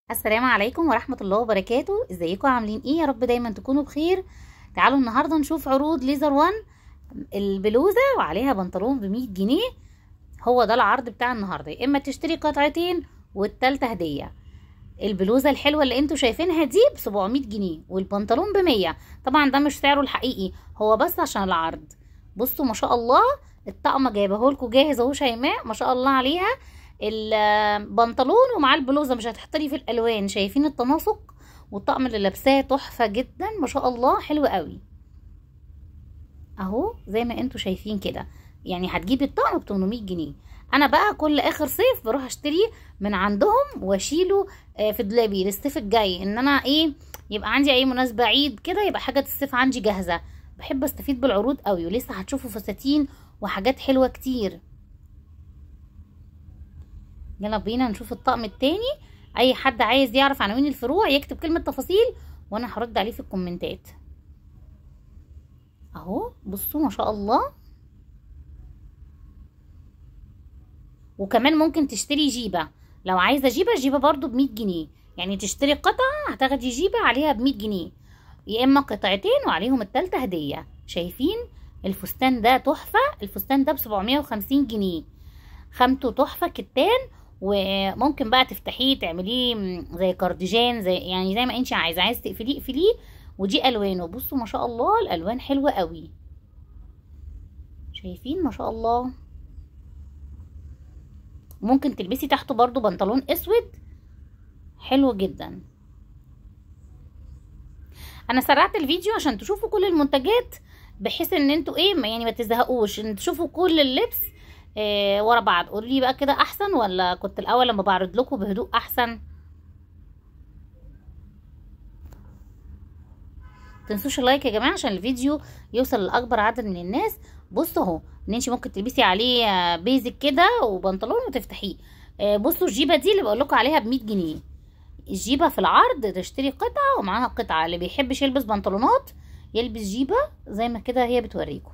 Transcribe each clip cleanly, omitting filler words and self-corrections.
السلام عليكم ورحمة الله وبركاته. ازيكم عاملين ايه؟ يا رب دايما تكونوا بخير. تعالوا النهاردة نشوف عروض ليزر وان. البلوزة وعليها بنطلون ب100 جنيه. هو ده العرض بتاع النهاردة، يا اما تشتري قطعتين والتالتة هدية. البلوزة الحلوة اللي انتوا شايفينها دي ب700 جنيه والبنطلون ب100. طبعا ده مش سعره الحقيقي، هو بس عشان العرض. بصوا ما شاء الله، الطقم جايبهولكوا جاهز اهو. شيماء ما شاء الله عليها، البنطلون ومعاه البلوزه، مش هتحتري في الالوان. شايفين التناسق؟ والطقم اللي لابساه تحفه جدا ما شاء الله، حلو قوي اهو زي ما انتوا شايفين كده. يعني هتجيبي الطقم ب800 جنيه. انا بقى كل اخر صيف بروح اشتري من عندهم واشيله في دولابي للصيف الجاي، ان انا ايه، يبقى عندي اي مناسبه عيد كده، يبقى حاجه الصيف عندي جاهزه. بحب استفيد بالعروض قوي، ولسه هتشوفوا فساتين وحاجات حلوه كتير. يلا بينا نشوف الطقم التاني. اي حد عايز يعرف عناوين الفروع يكتب كلمة تفاصيل وانا هرد عليه في الكومنتات. اهو بصوا ما شاء الله. وكمان ممكن تشتري جيبة، لو عايزة جيبة برضو ب100 جنيه. يعني تشتري قطعة هتاخدي جيبة عليها ب100 جنيه، يا اما قطعتين وعليهم التالتة هدية. شايفين الفستان ده تحفة؟ الفستان ده ب750 جنيه. خامته تحفة كتان. وممكن بقى تفتحيه تعمليه زي كارديجان، زي ما انت عايز تقفليه اقفليه. ودي الوانه، بصوا ما شاء الله الالوان حلوة قوي. شايفين ما شاء الله. ممكن تلبسي تحته برضو بنطلون اسود حلو جدا. انا سرعت الفيديو عشان تشوفوا كل المنتجات، بحيث ان انتوا ايه يعني ما تزهقوش، ان تشوفوا كل اللبس ورا بعض. قولوا لي بقى كده احسن، ولا كنت الاول لما بعرض لكم بهدوء احسن؟ تنسوش اللايك يا جماعه عشان الفيديو يوصل لاكبر عدد من الناس. بصوا اهو، ان انت ممكن تلبسي عليه بيزك كده وبنطلون وتفتحيه. بصوا الجيبه دي اللي بقول لكم عليها ب100 جنيه. الجيبه في العرض تشتري قطعه ومعاها قطعه. اللي بيحبش يلبس بنطلونات يلبس جيبه زي ما كده هي بتوريكم.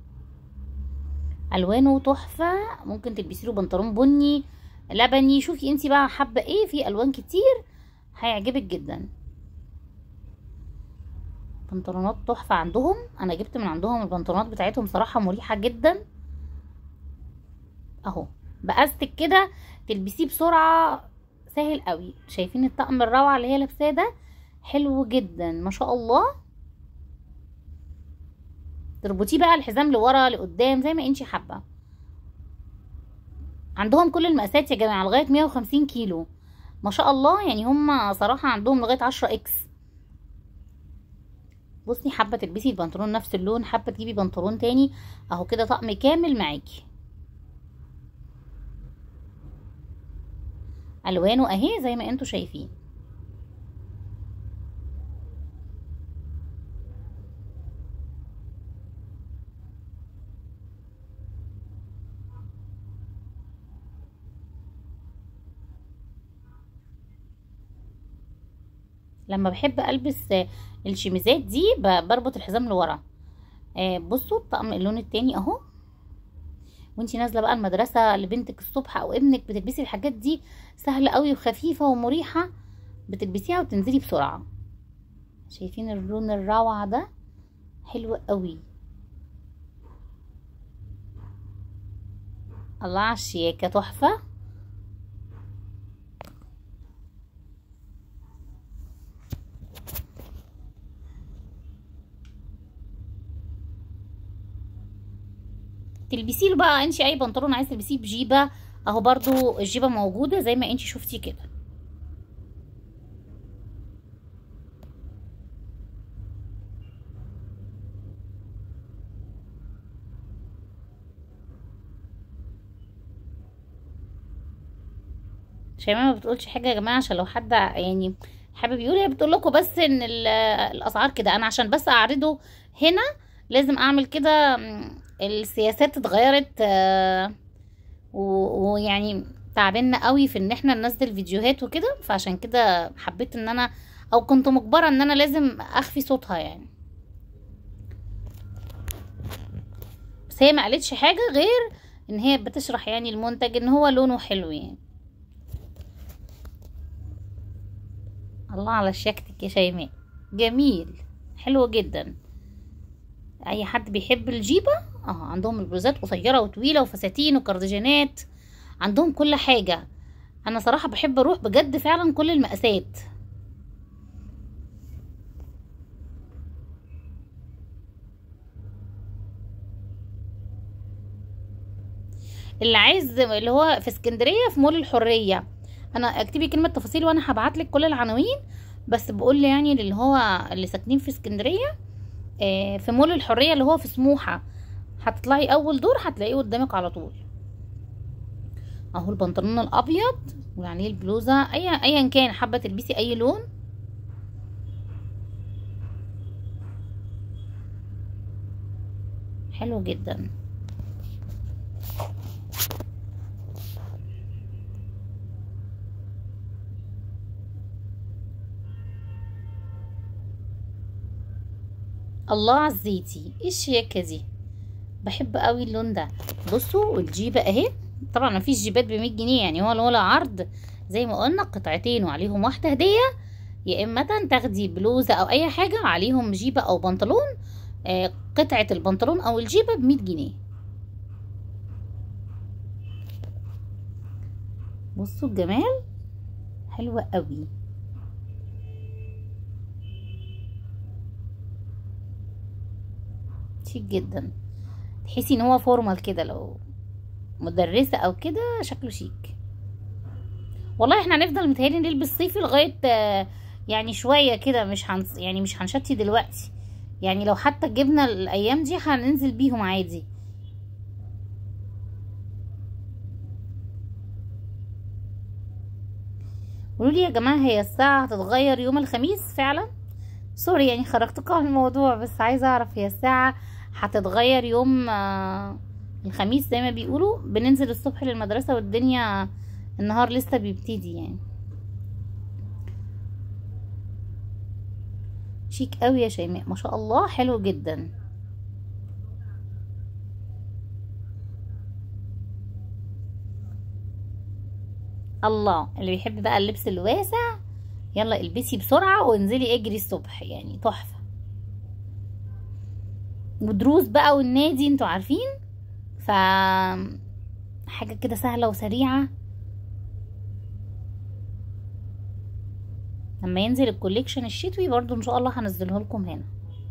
الوانه تحفه. ممكن تلبسي له بنطلون بني، لبني، شوفي انت بقى حابه ايه. في الوان كتير هيعجبك جدا. بنطلونات تحفه عندهم، انا جبت من عندهم البنطلونات بتاعتهم صراحه مريحه جدا. اهو بقاستك كده تلبسيه بسرعه، سهل قوي. شايفين الطقم الروعه اللي هي لابساه ده؟ حلو جدا ما شاء الله. تربطيه بقى الحزام لورا لقدام زي ما انتي حابه. عندهم كل المقاسات يا جماعه لغايه 150 كيلو ما شاء الله. يعني هم صراحه عندهم لغايه 10 اكس. بصي حابه تلبسي البنطلون نفس اللون، حابه تجيبي بنطلون تاني، اهو كده طقم كامل معاكي. الوانه اهي زي ما انتوا شايفين. لما بحب البس الشميزات دي بربط الحزام لورا. بصوا الطقم اللون التاني اهو. وانتي نازله بقى المدرسه لبنتك الصبح او ابنك، بتلبسي الحاجات دي سهله قوي وخفيفه ومريحه. بتلبسيها وتنزلي بسرعه. شايفين اللون الروعه ده؟ حلو قوي. الله على الشياكه، تحفه. تلبسي له بقى انتي اي بنطلون عايز تلبسيه بجيبه، اهو برضو الجيبه موجوده زي ما انتي شفتي كده. شيماء ما بتقولش حاجه يا جماعه، عشان لو حد يعني حابب يقول، هي بتقول لكم بس ان الاسعار كده. انا عشان بس اعرضه هنا لازم اعمل كده. السياسات اتغيرت ويعني تعبنا قوي في ان احنا ننزل فيديوهات وكده، فعشان كده حبيت ان انا، او كنت مجبره ان انا لازم اخفي صوتها يعني. بس هي ما قالتش حاجه غير ان هي بتشرح يعني المنتج ان هو لونه حلو يعني. الله على شياكتك يا شيماء، جميل، حلو جدا. اي حد بيحب الجيبه عندهم البلوزات قصيره وطويله وفساتين وكارديجانات، عندهم كل حاجه. انا صراحه بحب اروح بجد فعلا كل المقاسات. اللي عايز اللي هو في اسكندريه في مول الحريه، انا اكتبي كلمه تفاصيل وانا هبعتلك كل العناوين. بس بقول لي يعني اللي هو اللي ساكنين في اسكندريه، في مول الحريه اللي هو في سموحه، هتطلعي اول دور هتلاقيه قدامك على طول. اهو البنطلون الابيض وعليه البلوزه، ايا كان حابه تلبسي اي لون. حلو جدا. الله على الزيتي، ايه الشياكه دي، بحب قوي اللون ده. بصوا الجيبه اهي، طبعا مفيش جيبات ب100 جنيه يعني، هو ولا عرض زي ما قلنا قطعتين وعليهم واحده هديه، يا اما تاخدي بلوزه او اي حاجه عليهم جيبه او بنطلون. قطعه البنطلون او الجيبه ب100 جنيه. بصوا الجمال، حلوه قوي. شيك جدا، تحسي ان هو فورمال كده، لو مدرسه او كده شكله شيك. والله احنا هنفضل متهيألي نلبس صيفي لغايه يعني شويه كده، يعني مش هنشتي دلوقتي. يعني لو حتى جبنا الايام دي هننزل بيهم عادي. قولولي يا جماعه، هي الساعه هتتغير يوم الخميس فعلا؟ سوري يعني خرجتكم عن الموضوع، بس عايزه اعرف هي الساعه هتتغير يوم الخميس زي ما بيقولوا؟ بننزل الصبح للمدرسه والدنيا النهار لسه بيبتدي يعني. شيك قوي يا شيماء، ما شاء الله، حلو جدا. الله، اللي بيحب بقى اللبس الواسع يلا البسي بسرعة وانزلي اجري الصبح، يعني تحفة. ودروس بقى والنادي انتوا عارفين، ف حاجة كده سهلة وسريعة. لما ينزل الكوليكشن الشتوي برضو ان شاء الله هنزله لكم هنا.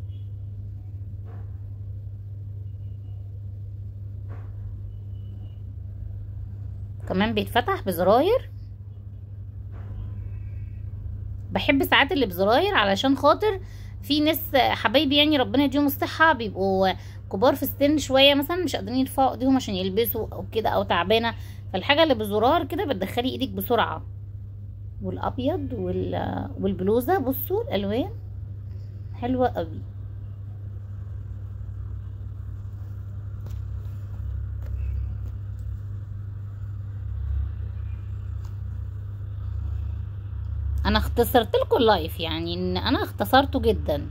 كمان بيتفتح بزراير، بحب ساعات اللي بزراير علشان خاطر في ناس حبايبي يعني ربنا يديهم الصحة بيبقوا كبار في السن شوية، مثلا مش قادرين يرفعوا ايديهم عشان يلبسوا او كده او تعبانة، فالحاجة اللي بزرار كده بتدخلي ايدك بسرعة. والابيض والبلوزة بصوا الالوان حلوة قوي. انا اختصرت لكم اللايف، يعني ان انا اختصرته جدا.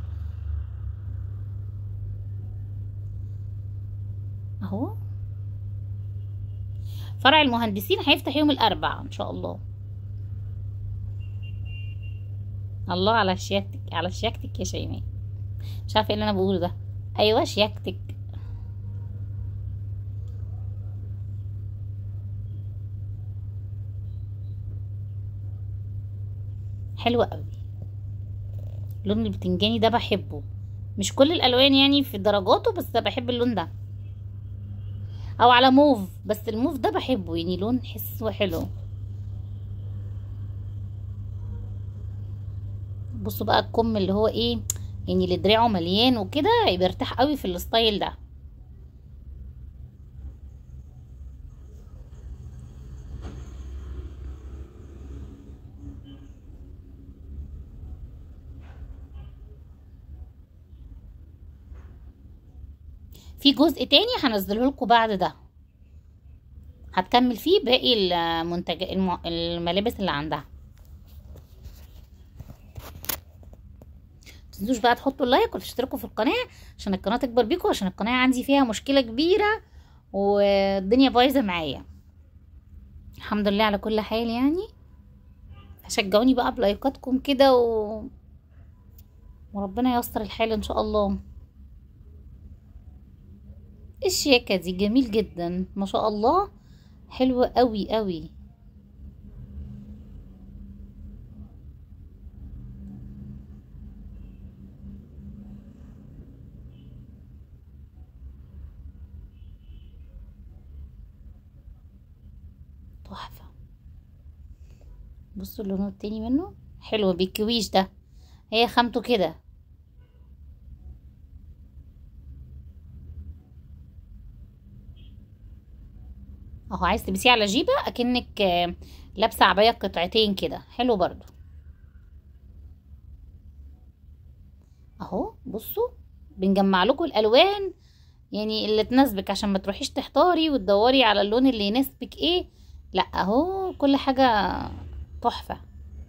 اهو فرع المهندسين هيفتح يوم الاربعاء ان شاء الله. الله على شياكتك، على شياكتك يا شيماء، مش عارفه ايه اللي انا بقوله ده. ايوه شياكتك. حلوه قوي. لون البتنجاني ده بحبه، مش كل الالوان يعني في درجاته، بس بحب اللون ده. او على موف، بس الموف ده بحبه يعني لون حسه حلو. بصوا بقى الكم اللي هو ايه، يعني اللي دراعه مليان وكده بيرتاح قوي في الستايل ده. في جزء تاني هنزله لكم بعد ده، هتكمل فيه باقي الملابس اللي عندها. متنسوش بقى تحطوا اللايك وتشتركوا في القناة عشان القناة تكبر بيكم، عشان القناة عندي فيها مشكلة كبيرة والدنيا بايظة معايا. الحمد لله على كل حال يعني. شجعوني بقى بلايكاتكم كده وربنا ييسر الحال ان شاء الله. الشياكة دي جميل جدا ما شاء الله، حلوة قوي قوي. تحفة. بصوا اللون التاني منه حلو بالكويش ده، هي خامته كده. اهو عايز تلبسيه على جيبة اكنك لابسة عباية قطعتين كده، حلو برضو. اهو بصوا بنجمع لكم الالوان يعني اللي تناسبك، عشان ما تروحيش تحتاري وتدوري على اللون اللي يناسبك ايه. لا اهو كل حاجة تحفة.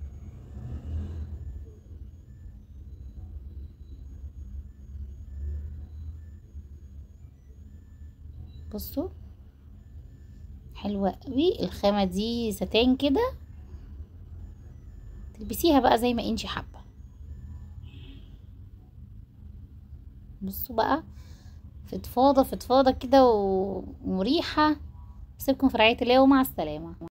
بصوا حلوة قوي الخامة دي، ستان كده تلبسيها بقى زي ما انتي حابة. بصوا بقى فضفاضة فضفاضة كده ومريحة. سيبكم في رعاية الله ومع السلامة.